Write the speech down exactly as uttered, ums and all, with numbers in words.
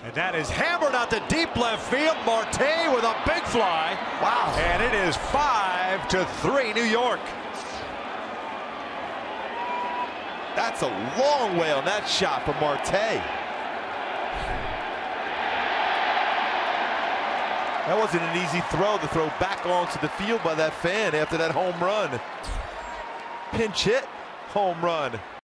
And that is hammered out to deep left field. Marte with a big fly. Wow. And it is five to three New York. That's a long way on that shot for Marte. That wasn't an easy throw to throw back onto the field by that fan after that home run. Pinch hit, home run.